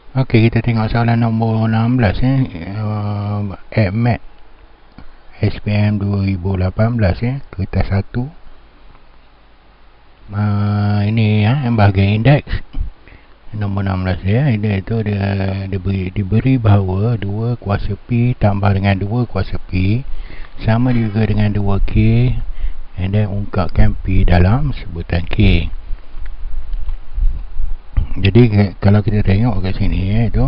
Okey, kita tengok soalan nombor 16 ADMAT SPM 2018 kertas 1. Ini bahagian indeks nombor 16 ini itu dia diberi bahawa 2 kuasa P tambah dengan 2 kuasa P sama juga dengan 2K, and then ungkapkan P dalam sebutan K. Jadi kalau kita tengok kat sini itu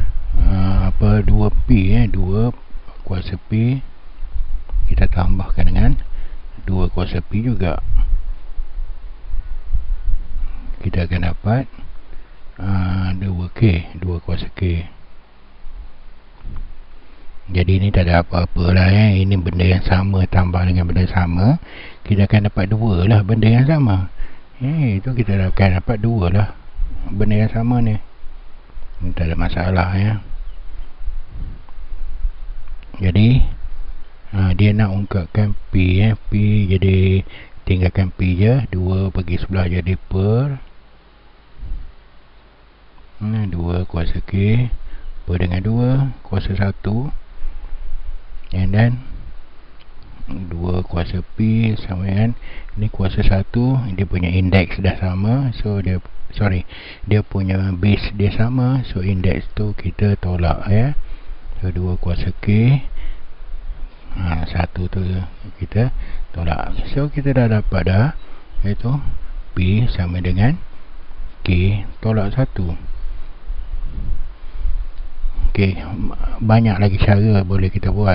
2P 2 kuasa P kita tambahkan dengan 2 kuasa P juga, kita akan dapat 2K, 2 kuasa K. Jadi ini tak ada apa-apa lah ini benda yang sama tambah dengan benda sama, kita akan dapat 2 lah benda yang sama. Itu kita akan dapat 2 lah benda yang sama ni. Ini tak ada masalah Jadi dia nak ungkapkan P P, jadi tinggalkan P je, 2 pergi sebelah jadi per 2 kuasa K per dengan 2 kuasa 1, and then 2 kuasa P sama dengan ni kuasa 1. Dia punya indeks dah sama, so dia punya base dia sama, so indeks tu kita tolak so 2 kuasa K 1 tu kita tolak, so kita dah dapat dah iaitu P sama dengan K tolak 1. Okey, banyak lagi cara boleh kita buat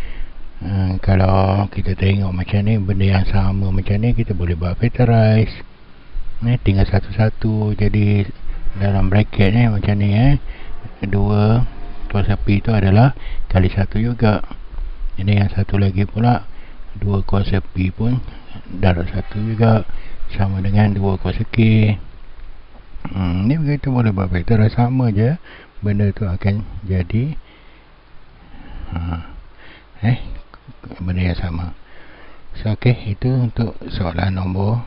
kalau kita tengok macam ni, benda yang sama macam ni kita boleh buat factorize tinggal satu-satu, jadi dalam bracket macam ni 2 kuasa P tu adalah kali 1 juga. Jadi yang satu lagi pula 2 kuasa P pun darab 1 juga sama dengan 2 kuasa K. Ni kita boleh buat factorize sama je, benda tu akan jadi benda yang sama. So itu untuk soalan nombor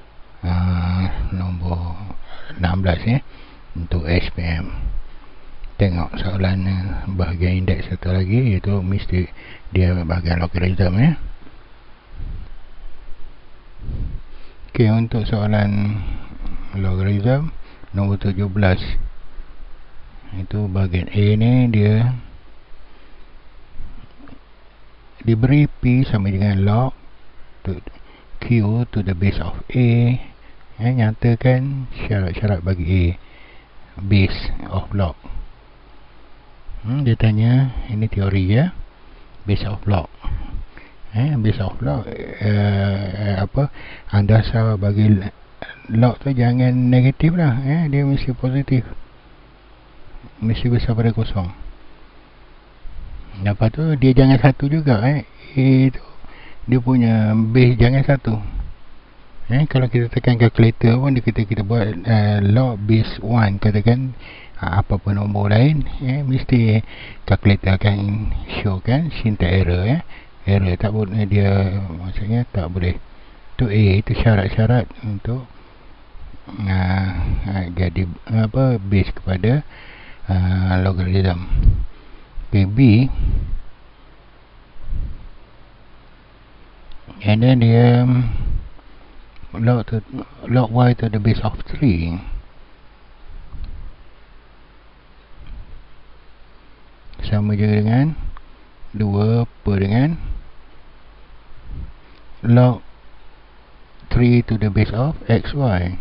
16 untuk SPM. Tengok soalan bahagian indeks satu lagi, iaitu mesti dia bahagian logarithm untuk soalan logarithm nombor 17, itu bahagian A ni dia diberi P sama dengan log Q to the base of A. Nyatakan syarat-syarat bagi A, base of log. Dia tanya, ini teori base of log. Base of log dasar bagi log tu jangan negatif lah, dia mesti positif, mesti besar pada kosong. Lepas tu dia jangan 1 juga A tu dia punya base jangan 1. Kalau kita tekan calculator pun kita buat log base 1, katakan apa pun nombor lain, mesti calculator akan showkan syntax error error tak boleh, dia maksudnya tak boleh. Tu A, itu syarat-syarat untuk jadi base kepada logarithm. B, and then dia log y to the base of 3 sama je dengan 2 per dengan log 3 to the base of xy.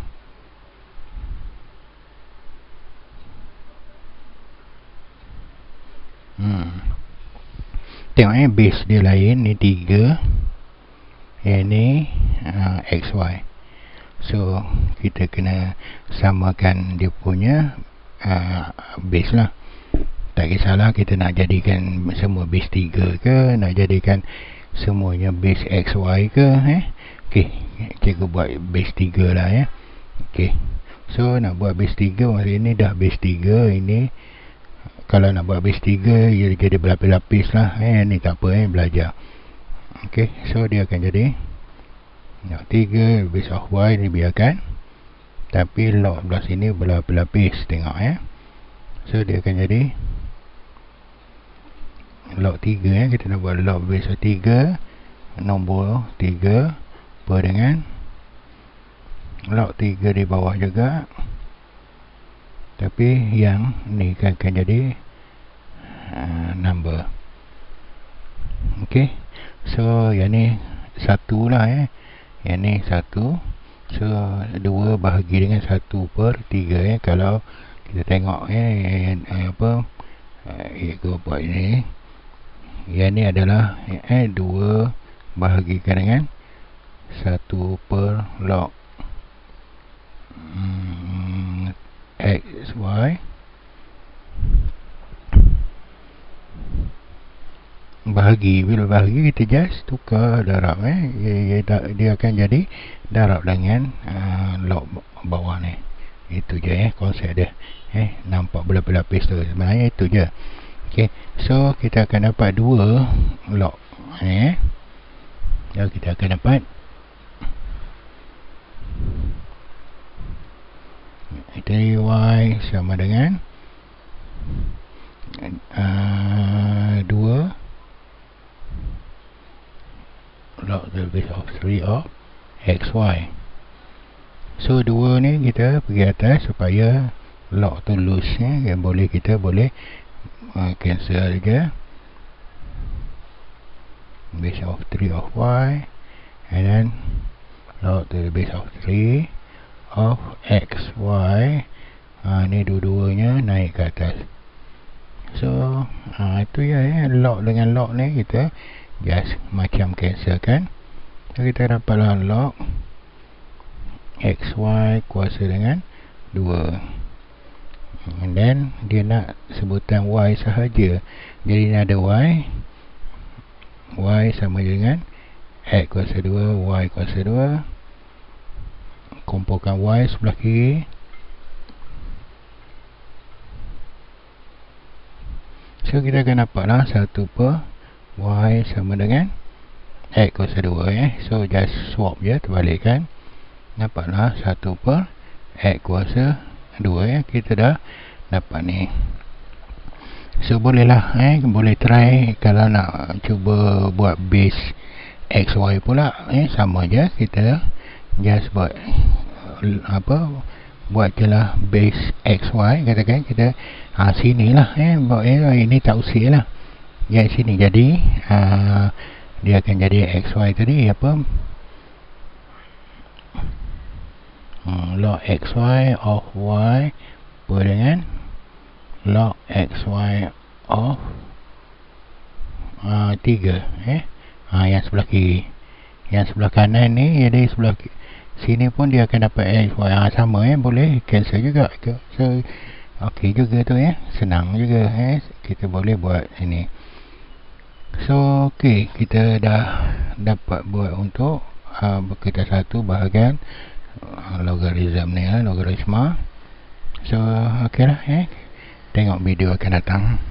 Tengok base dia lain, ni 3, yang ni xy. So kita kena samakan dia punya base lah. Tak kisahlah kita nak jadikan semua base 3 ke, nak jadikan semuanya base xy ke. Okey, cikgu buat base 3 lah Okey, so nak buat base 3, maksud ini dah base 3. Ini kalau nak buat base 3 jadi berlapis-lapis lah ni tak apa belajar. Okey, so dia akan jadi 3 base of y ni biarkan, tapi log belah sini berlapis-lapis. Tengok So dia akan jadi log 3 kita nak buat log base 3 nombor 3 per dengan log 3 di bawah juga, tapi yang ni akan jadi number. ok, so yang ni 1 lah yang ni 1, so 2 bahagi dengan 1 per 3 kalau kita tengok aku buat ini, yang ni adalah 2 bahagikan dengan 1 per log XY bahagi. Bila bahagi kita just tukar darab dia akan jadi darab dengan log bawah ni. Itu je konsep dia. Nampak berlapis-lapis tu, sebenarnya itu je. ok, so kita akan dapat 2 log so kita akan dapat y sama dengan 2 log the base of 3 of xy. So 2 ni kita pergi atas supaya log tu loose kita boleh cancel je base of 3 of y and then log the base of 3 of xy. Ni dua-duanya naik ke atas. So itu ya log dengan log ni kita just macam cancel kan. So kita dapatlah log xy kuasa dengan 2, and then dia nak sebutan y sahaja, jadi ni ada y sama dengan x kuasa 2 y kuasa 2, kumpulkan y sebelah kiri, so kita akan dapatlah 1 per y sama dengan x kuasa 2 so just swap je, terbalikkan, dapatlah 1 per x kuasa 2 kita dah dapat ni. So bolehlah boleh try kalau nak cuba buat base xy pula sama je, kita just buat buat je lah base xy, katakan kita sini lah buat ini tak usik lah yang sini, jadi dia akan jadi xy tadi log xy of y per dengan log xy of 3 yang sebelah kiri, yang sebelah kanan ni, jadi sebelah sini pun dia akan dapat xy sama boleh cancel juga. So ok juga tu senang juga kita boleh buat ini. So ok, kita dah dapat buat untuk kita satu bahagian logaritm ni logaritma. So ok lah tengok video akan datang.